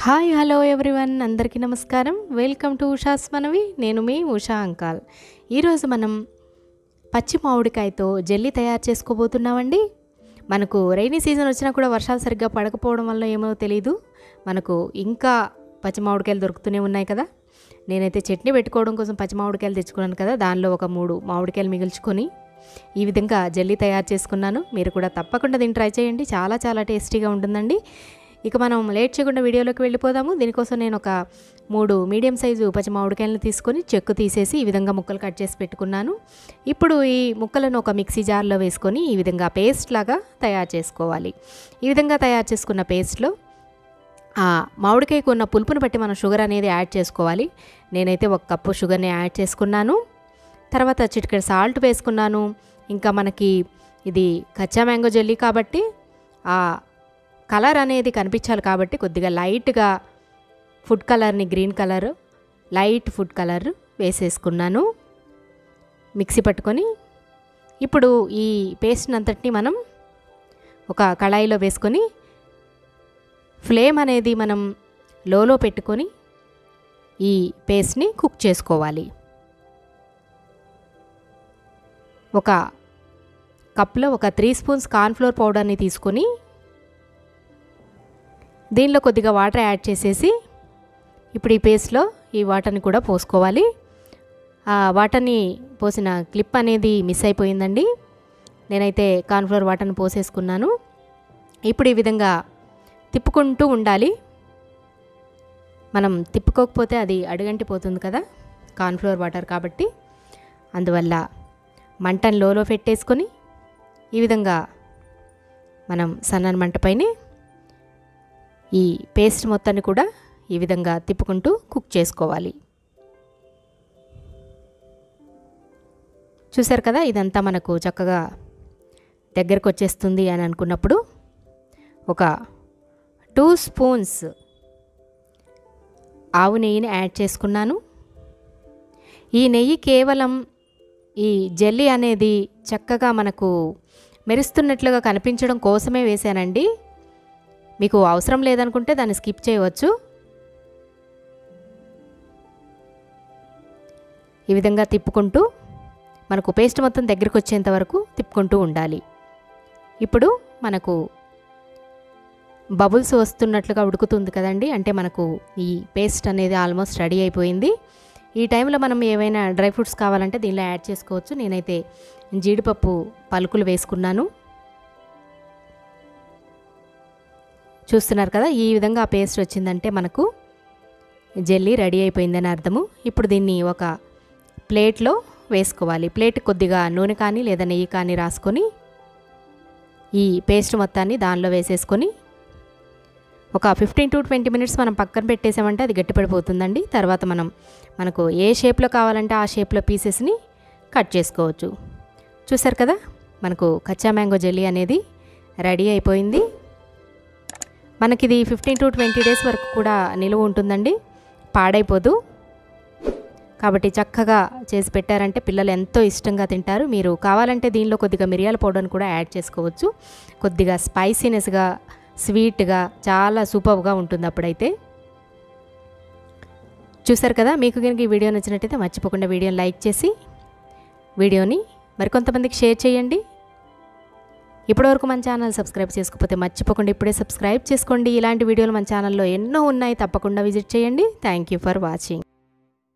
Hi hello everyone, అందరికీ నమస్కారం. Welcome to Usha's మనవి. నేను మీ ఉషా అంకాల్. ఈరోజు మనం పచ్చి మామిడికాయతో జెల్లీ తయారు చేసుకోబోతున్నామండి. మనకు రైనీ సీజన్ వచ్చినా కూడా వర్షాలు సరిగ్గా పడకపోవడం వల్ల ఏమో తెలీదు, మనకు ఇంకా పచ్చి మామిడికాయలు దొరుకుతూనే ఉన్నాయి కదా. నేనైతే చట్నీ పెట్టుకోవడం కోసం పచ్చి మామిడికాయలు తెచ్చుకున్నాను కదా, దానిలో ఒక 3 మామిడికాయలు మిగిల్చుకొని ఈ విధంగా జెల్లీ తయారు చేసుకున్నాను. మీరు కూడా తప్పకుండా దీన్ని ట్రై చేయండి, చాలా టేస్టీగా ఉంటుందండి. ఇక మనం లేట్ చేయకుండా వీడియోలోకి వెళ్ళిపోదాము. దీనికోసం నేను ఒక 3 మీడియం సైజు పచ్చి మామిడికాయలను తీసుకొని చెక్కు తీసేసి ఈ విధంగా ముక్కలు కట్ చేసి పెట్టుకున్నాను. ఇప్పుడు ఈ ముక్కలను ఒక మిక్సీ జార్లో వేసుకొని ఈ విధంగా పేస్ట్ లాగా తయారు చేసుకోవాలి. ఈ విధంగా తయారు చేసుకున్న పేస్ట్లో మామిడికాయకు ఉన్న పులుపుని బట్టి మనం షుగర్ అనేది యాడ్ చేసుకోవాలి. నేనైతే 1 కప్పు షుగర్ని యాడ్ చేసుకున్నాను. తర్వాత చిటికెడు సాల్ట్ వేసుకున్నాను. ఇంకా మనకి ఇది కచ్చా మ్యాంగో జెల్లీ కాబట్టి కలర్ అనేది కనిపించాలి కాబట్టి కొద్దిగా లైట్గా ఫుడ్ కలర్ని, green colour, light food colour వేసేసుకున్నాను మిక్సీ పట్టుకొని. ఇప్పుడు ఈ పేస్ట్ అంతటిని మనం ఒక కళాయిలో వేసుకొని ఫ్లేమ్ అనేది మనం లోలో పెట్టుకొని ఈ పేస్ట్ని కుక్ చేసుకోవాలి. ఒక కప్లో ఒక 3 స్పూన్స్ కార్న్ఫ్లోర్ పౌడర్ని తీసుకొని దీనిలో కొద్దిగా వాటర్ యాడ్ చేసేసి ఇప్పుడు ఈ పేస్ట్లో ఈ వాటర్ని కూడా పోసుకోవాలి. ఆ వాటర్ని పోసిన క్లిప్ అనేది మిస్ అయిపోయిందండి. నేనైతే కార్న్ఫ్లోర్ వాటర్ని పోసేసుకున్నాను. ఇప్పుడు ఈ విధంగా తిప్పుకుంటూ ఉండాలి. మనం తిప్పుకోకపోతే అది అడుగంటిపోతుంది కదా కార్న్ఫ్లోర్ వాటర్ కాబట్టి. అందువల్ల మంటను లోలో పెట్టేసుకొని ఈ విధంగా మనం సన్నని మంటపైనే ఈ పేస్ట్ మొత్తాన్ని కూడా ఈ విధంగా తిప్పుకుంటూ కుక్ చేసుకోవాలి. చూసారు కదా, ఇదంతా మనకు చక్కగా దగ్గరకు వచ్చేస్తుంది అని అనుకున్నప్పుడు ఒక 2 స్పూన్స్ ఆవు నెయ్యిని యాడ్ చేసుకున్నాను. ఈ నెయ్యి కేవలం ఈ జెల్లీ అనేది చక్కగా మనకు మెరుస్తున్నట్లుగా కనిపించడం కోసమే వేసానండి. మీకు అవసరం లేదనుకుంటే దాన్ని స్కిప్ చేయవచ్చు. ఈ విధంగా తిప్పుకుంటూ మనకు పేస్ట్ మొత్తం దగ్గరికి వచ్చేంత వరకు తిప్పుకుంటూ ఉండాలి. ఇప్పుడు మనకు బబుల్స్ వస్తున్నట్లుగా ఉడుకుతుంది కదండి, అంటే మనకు ఈ పేస్ట్ అనేది ఆల్మోస్ట్ రెడీ అయిపోయింది. ఈ టైంలో మనం ఏవైనా డ్రై ఫ్రూట్స్ కావాలంటే దీనిలో యాడ్ చేసుకోవచ్చు. నేనైతే జీడిపప్పు పలుకులు వేసుకున్నాను. చూస్తున్నారు కదా, ఈ విధంగా ఆ పేస్ట్ వచ్చిందంటే మనకు జెల్లీ రెడీ అయిపోయిందని అర్థము. ఇప్పుడు దీన్ని ఒక ప్లేట్లో వేసుకోవాలి. ప్లేట్ కొద్దిగా నూనె కానీ లేదా నెయ్యి కానీ రాసుకొని ఈ పేస్ట్ మొత్తాన్ని దానిలో వేసేసుకొని ఒక 15 to 20 మినిట్స్ మనం పక్కన పెట్టేసామంటే అది గట్టిపడిపోతుందండి. తర్వాత మనకు ఏ షేప్లో కావాలంటే ఆ షేప్లో పీసెస్ని కట్ చేసుకోవచ్చు. చూసారు కదా, మనకు కచ్చా మ్యాంగో జెల్లీ అనేది రెడీ అయిపోయింది. మనకిది 15 to 20 డేస్ వరకు కూడా నిలువ ఉంటుందండి, పాడైపోదు. కాబట్టి చక్కగా చేసి పెట్టారంటే పిల్లలు ఎంతో ఇష్టంగా తింటారు. మీరు కావాలంటే దీనిలో కొద్దిగా మిరియాల పౌడర్ని కూడా యాడ్ చేసుకోవచ్చు. కొద్దిగా స్పైసీనెస్గా, స్వీట్గా చాలా సూపర్గా ఉంటుంది అప్పుడైతే. చూసారు కదా, మీకు కనుక ఈ వీడియో నచ్చినట్టయితే మర్చిపోకుండా వీడియోని లైక్ చేసి వీడియోని మరికొంతమందికి షేర్ చేయండి. ఇప్పటివరకు మన ఛానల్ సబ్స్క్రైబ్ చేసుకోకపోతే మర్చిపోకుండా ఇప్పుడే సబ్స్క్రైబ్ చేసుకోండి. ఇలాంటి వీడియోలు మన ఛానల్లో ఎన్నో ఉన్నాయి, తప్పకుండా విజిట్ చేయండి. Thank you for watching.